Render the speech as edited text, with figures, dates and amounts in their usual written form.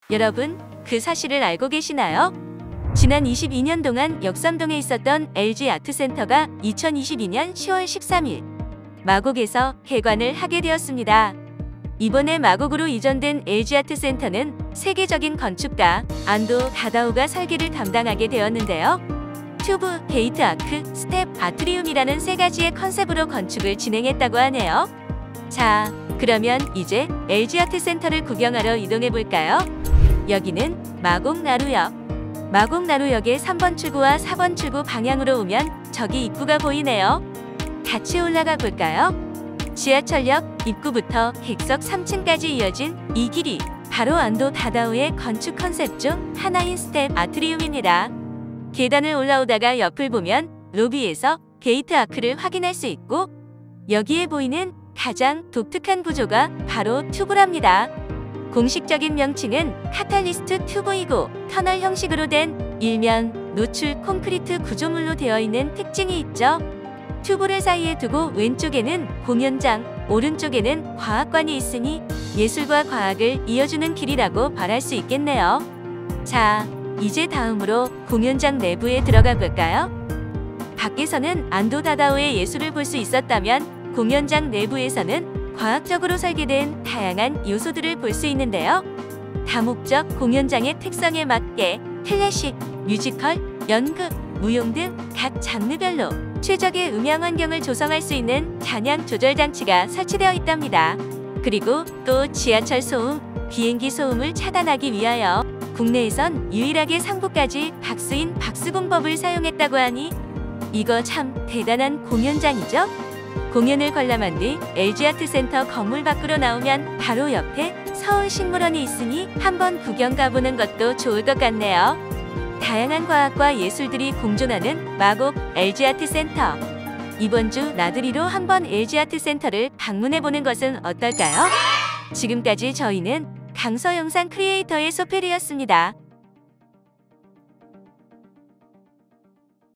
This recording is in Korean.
여러분, 그 사실을 알고 계시나요? 지난 22년 동안 역삼동에 있었던 LG 아트센터가 2022년 10월 13일 마곡에서 개관을 하게 되었습니다. 이번에 마곡으로 이전된 LG 아트센터는 세계적인 건축가 안도 다다오가 설계를 담당하게 되었는데요. 튜브, 게이트 아크, 스텝, 아트리움이라는 세 가지의 컨셉으로 건축을 진행했다고 하네요. 자, 그러면 이제 LG 아트센터를 구경하러 이동해 볼까요? 여기는 마곡나루역. 마곡나루역의 3번 출구와 4번 출구 방향으로 오면 저기 입구가 보이네요. 같이 올라가 볼까요? 지하철역 입구부터 객석 3층까지 이어진 이 길이 바로 안도 다다오의 건축 컨셉 중 하나인 스텝 아트리움입니다. 계단을 올라오다가 옆을 보면 로비에서 게이트 아크를 확인할 수 있고, 여기에 보이는 가장 독특한 구조가 바로 튜브랍니다. 공식적인 명칭은 카탈리스트 튜브이고 터널 형식으로 된 일면 노출 콘크리트 구조물로 되어 있는 특징이 있죠. 튜브를 사이에 두고 왼쪽에는 공연장, 오른쪽에는 과학관이 있으니 예술과 과학을 이어주는 길이라고 말할 수 있겠네요. 자, 이제 다음으로 공연장 내부에 들어가 볼까요? 밖에서는 안도 다다오의 예술을 볼 수 있었다면 공연장 내부에서는 과학적으로 설계된 다양한 요소들을 볼 수 있는데요. 다목적 공연장의 특성에 맞게 클래식, 뮤지컬, 연극, 무용 등 각 장르별로 최적의 음향 환경을 조성할 수 있는 잔향 조절 장치가 설치되어 있답니다. 그리고 또 지하철 소음, 비행기 소음을 차단하기 위하여 국내에선 유일하게 상부까지 박스인 박스공법을 사용했다고 하니 이거 참 대단한 공연장이죠? 공연을 관람한 뒤 LG 아트센터 건물 밖으로 나오면 바로 옆에 서울식물원이 있으니 한번 구경 가보는 것도 좋을 것 같네요. 다양한 과학과 예술들이 공존하는 마곡 LG 아트센터. 이번 주 나들이로 한번 LG 아트센터를 방문해보는 것은 어떨까요? 지금까지 저희는 강서영상 크리에이터의 소페리였습니다.